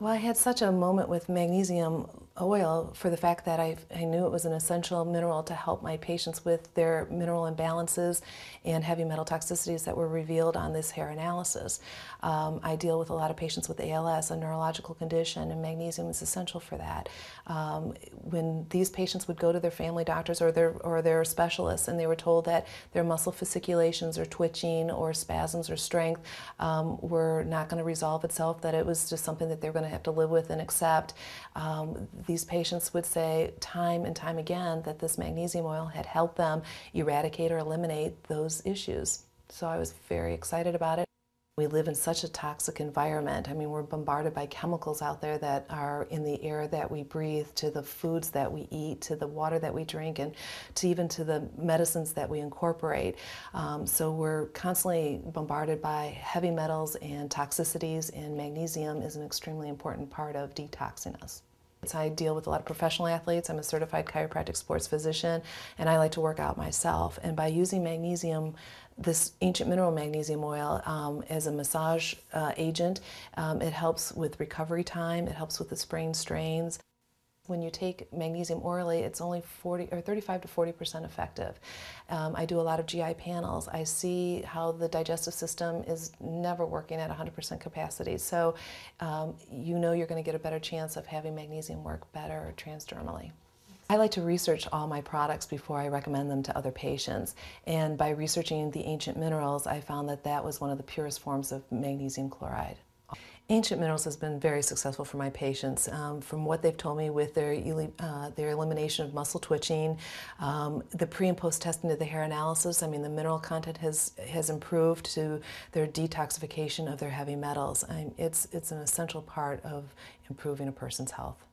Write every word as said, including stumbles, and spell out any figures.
Well, I had such a moment with magnesium oil for the fact that I, I knew it was an essential mineral to help my patients with their mineral imbalances and heavy metal toxicities that were revealed on this hair analysis. Um, I deal with a lot of patients with A L S, a neurological condition, and magnesium is essential for that. Um, when these patients would go to their family doctors or their, or their specialists and they were told that their muscle fasciculations or twitching or spasms or strength um, were not going to resolve itself, that it was just something that they're going to have to live with and accept, um, these patients would say time and time again that this magnesium oil had helped them eradicate or eliminate those issues. So I was very excited about it. We live in such a toxic environment. I mean, we're bombarded by chemicals out there that are in the air that we breathe, to the foods that we eat, to the water that we drink, and to even to the medicines that we incorporate. Um, so we're constantly bombarded by heavy metals and toxicities, and magnesium is an extremely important part of detoxing us. I deal with a lot of professional athletes. I'm a certified chiropractic sports physician, and I like to work out myself. And by using magnesium, this ancient mineral magnesium oil, um, as a massage uh, agent, um, it helps with recovery time, it helps with the sprain strains. When you take magnesium orally, it's only forty or thirty-five to forty percent effective. Um, I do a lot of G I panels. I see how the digestive system is never working at one hundred percent capacity. So um, you know you're going to get a better chance of having magnesium work better transdermally. I like to research all my products before I recommend them to other patients. And by researching the ancient minerals, I found that that was one of the purest forms of magnesium chloride. Ancient Minerals has been very successful for my patients. Um, from what they've told me with their, uh, their elimination of muscle twitching, um, the pre and post testing of the hair analysis, I mean the mineral content has, has improved to their detoxification of their heavy metals. I mean, it's, it's an essential part of improving a person's health.